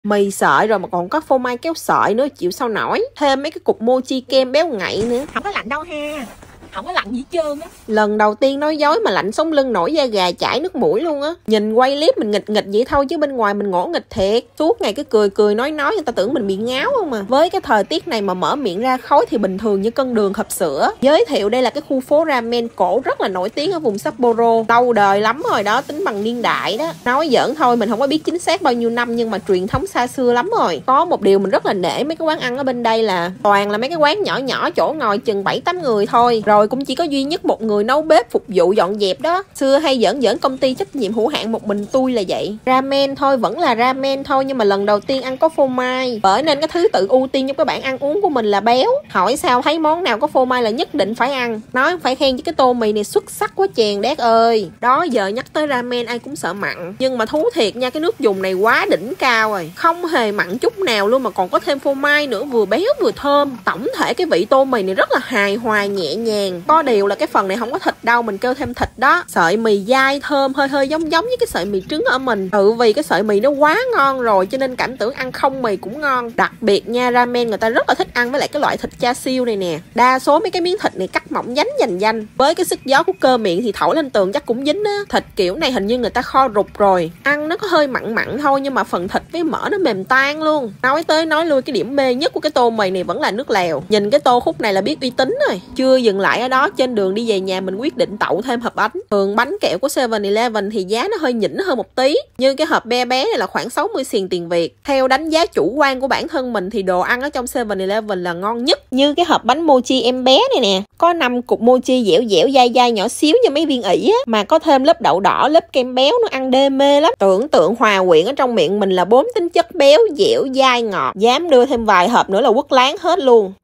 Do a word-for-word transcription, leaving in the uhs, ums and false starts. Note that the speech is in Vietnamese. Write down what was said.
Mì sợi rồi mà còn có phô mai kéo sợi nữa, chịu sao nổi. Thêm mấy cái cục mochi kem béo ngậy nữa. Không có lạnh đâu ha, không có lạnh gì hết trơn á. Lần đầu tiên nói dối mà lạnh sống lưng nổi da gà chảy nước mũi luôn á. Nhìn quay clip mình nghịch nghịch vậy thôi chứ bên ngoài mình ngỗ nghịch thiệt. Suốt ngày cứ cười cười nói nói người ta tưởng mình bị ngáo không mà. Với cái thời tiết này mà mở miệng ra khói thì bình thường như cân đường hộp sữa. Giới thiệu đây là cái khu phố ramen cổ rất là nổi tiếng ở vùng Sapporo. Lâu đời lắm rồi đó, tính bằng niên đại đó. Nói giỡn thôi, mình không có biết chính xác bao nhiêu năm nhưng mà truyền thống xa xưa lắm rồi. Có một điều mình rất là nể mấy cái quán ăn ở bên đây là toàn là mấy cái quán nhỏ nhỏ chỗ ngồi chừng bảy tám người thôi. Rồi cũng chỉ có duy nhất một người nấu bếp phục vụ dọn dẹp đó. Xưa hay giỡn giỡn công ty trách nhiệm hữu hạn một mình tôi là vậy. Ramen thôi vẫn là ramen thôi, nhưng mà lần đầu tiên ăn có phô mai, bởi nên cái thứ tự ưu tiên trong các bạn ăn uống của mình là béo. Hỏi sao thấy món nào có phô mai là nhất định phải ăn. Nói phải khen chứ cái tô mì này xuất sắc quá chèn đét ơi. Đó giờ nhắc tới ramen ai cũng sợ mặn, nhưng mà thú thiệt nha, cái nước dùng này quá đỉnh cao rồi, không hề mặn chút nào luôn mà còn có thêm phô mai nữa, vừa béo vừa thơm. Tổng thể cái vị tô mì này rất là hài hòa nhẹ nhàng. Có điều là cái phần này không có thịt đâu, mình kêu thêm thịt đó. Sợi mì dai thơm, hơi hơi giống giống với cái sợi mì trứng ở mình. Tự vì cái sợi mì nó quá ngon rồi cho nên cảm tưởng ăn không mì cũng ngon. Đặc biệt nha, ramen người ta rất là thích ăn với lại cái loại thịt cha siêu này nè. Đa số mấy cái miếng thịt này cắt mỏng dánh dành danh, với cái sức gió của cơ miệng thì thổi lên tường chắc cũng dính á. Thịt kiểu này hình như người ta kho rụt rồi, ăn nó có hơi mặn mặn thôi nhưng mà phần thịt với mỡ nó mềm tan luôn. Nói tới nói lui, cái điểm mê nhất của cái tô mì này vẫn là nước lèo. Nhìn cái tô khúc này là biết uy tín rồi. Chưa dừng lại ở đó, trên đường đi về nhà mình quyết định tậu thêm hộp bánh. Thường bánh kẹo của seven eleven thì giá nó hơi nhỉnh hơn một tí, nhưng cái hộp be bé này là khoảng sáu mươi xiền tiền Việt. Theo đánh giá chủ quan của bản thân mình thì đồ ăn ở trong seven eleven là ngon nhất. Như cái hộp bánh mochi em bé này nè, có năm cục mochi dẻo dẻo dai dai nhỏ xíu như mấy viên ỉ á, mà có thêm lớp đậu đỏ, lớp kem béo, nó ăn đê mê lắm. Tưởng tượng hòa quyện ở trong miệng mình là bốn tính chất béo, dẻo, dai, ngọt. Dám đưa thêm vài hộp nữa là quất láng hết luôn.